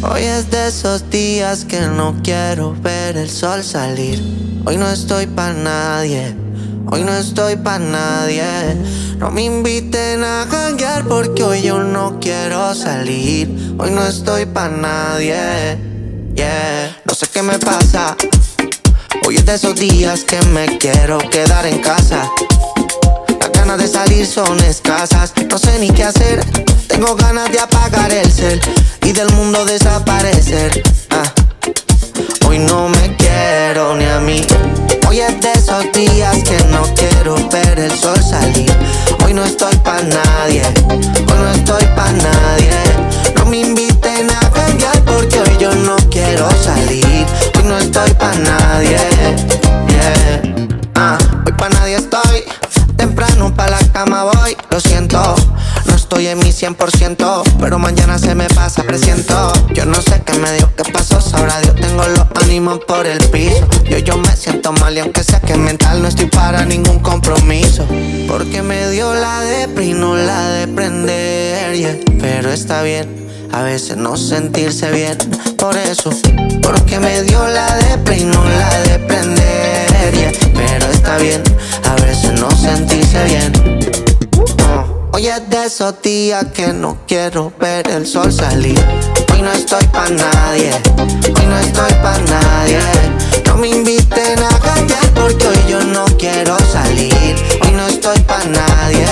Hoy es de esos días que no quiero ver el sol salir. Hoy no estoy pa' nadie, hoy no estoy pa' nadie. No me inviten a janguear porque hoy yo no quiero salir. Hoy no estoy pa' nadie, yeah. No sé qué me pasa, hoy es de esos días que me quiero quedar en casa. Las ganas de salir son escasas, no sé ni qué hacer. Tengo ganas de apagar el cel y del mundo desaparecer. Hoy no me quiero ni a mí. Hoy es de esos días que no quiero ver el sol salir. Hoy no estoy pa' nadie, hoy no estoy pa' nadie. No me inviten a janguear porque hoy yo no quiero salir. Hoy no estoy pa' nadie, yeah. Hoy pa' nadie estoy, temprano pa' la cama voy. Lo siento, no estoy en mi 100%, pero mañana se me pasa, presiento. Yo no sé qué me dio, qué pasó, sabrá Dios. Tengo los ánimos por el piso. Yo me siento mal y aunque sé que es mental, no estoy para ningún compromiso. Porque me dio la depre y no la de prender, yeah. Pero está bien, a veces no sentirse bien. Por eso, porque me dio la depre y no la de prender, yeah. Pero está bien, a veces no sentirse bien. Hoy es de esos días que no quiero ver el sol salir. Hoy no estoy pa' nadie, hoy no estoy pa' nadie. No me inviten a janguear porque hoy yo no quiero salir. Hoy no estoy pa' nadie,